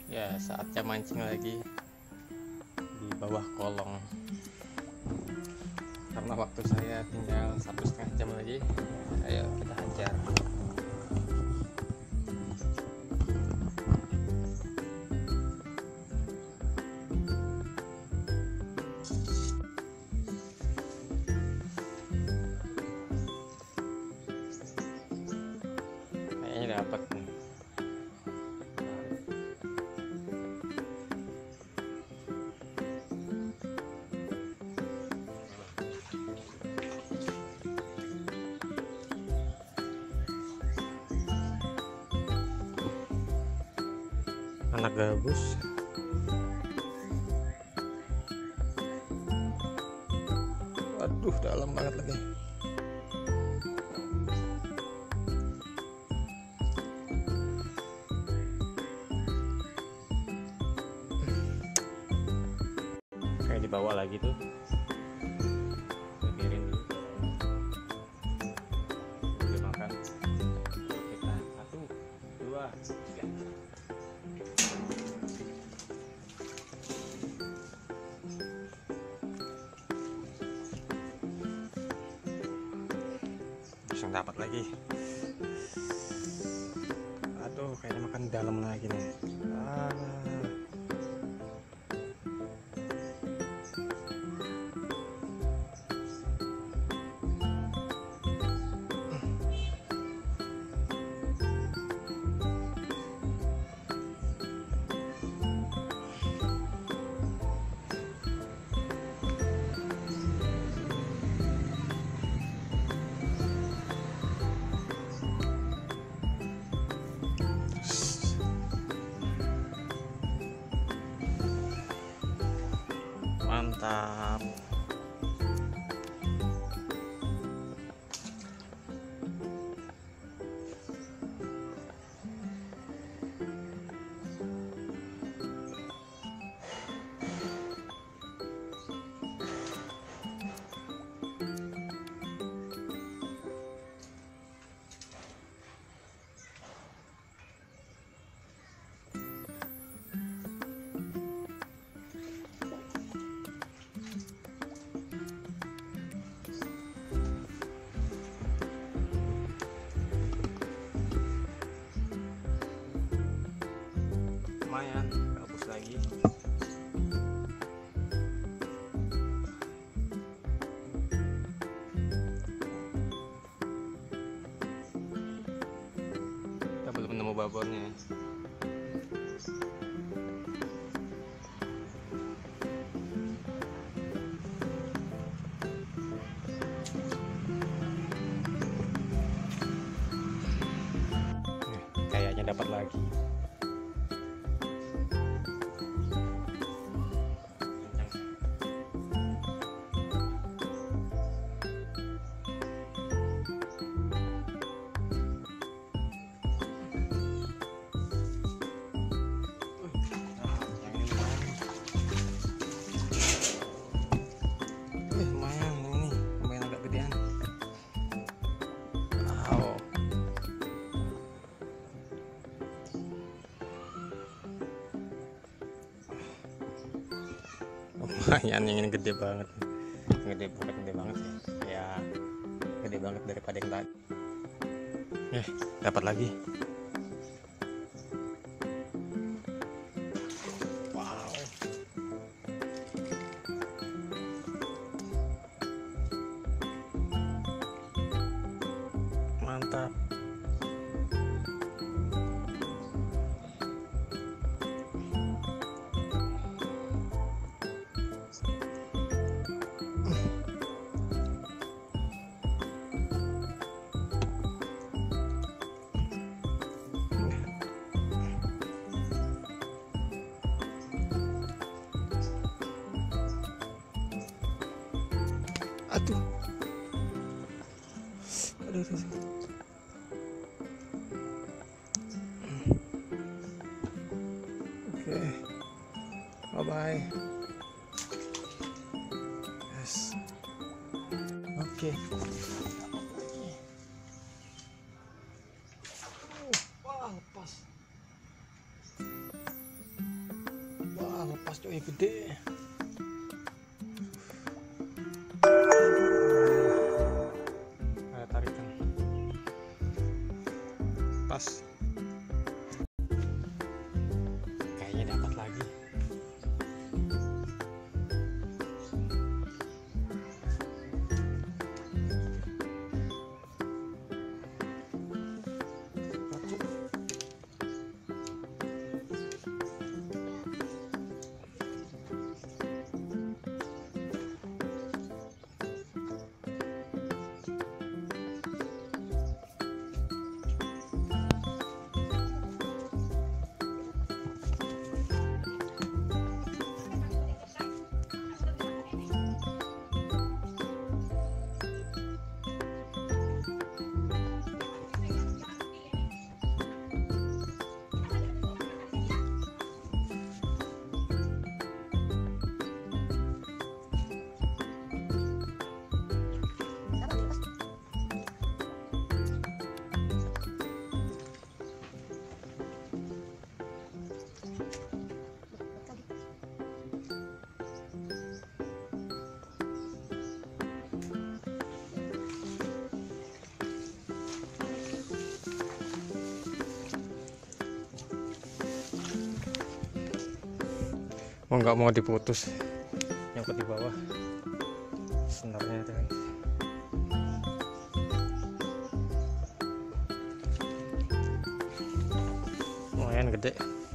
Ya, saatnya mancing lagi di bawah kolong. Karena waktu saya tinggal 1,5 jam lagi. Ayo kita hajar. Kayaknya dapat nih. Anak gabus. Waduh, dalam banget lagi. Kayak dibawa lagi tuh. Biarin dulu. Udah makan. Kita 1, 2, 3. Langsung dapat lagi. Aduh, kayaknya makan dalam lagi nih. Mantap. Lumayan, gabus lagi. Kita belum nemu babornya. Kayaknya dapat lagi. Lumayan, yang ini gede banget. Gede banget ya. Ya gede banget daripada yang tadi. Dapat lagi. Wow. Mantap. Aduh. Oke. Bye bye. Yes. Oke. Wah, lepas. Pas coy, gede. Ada tarikan. Pas. Kayaknya dapat lagi. Oh, nggak mau diputus, nyangkut di bawah senarnya itu. Lumayan gede.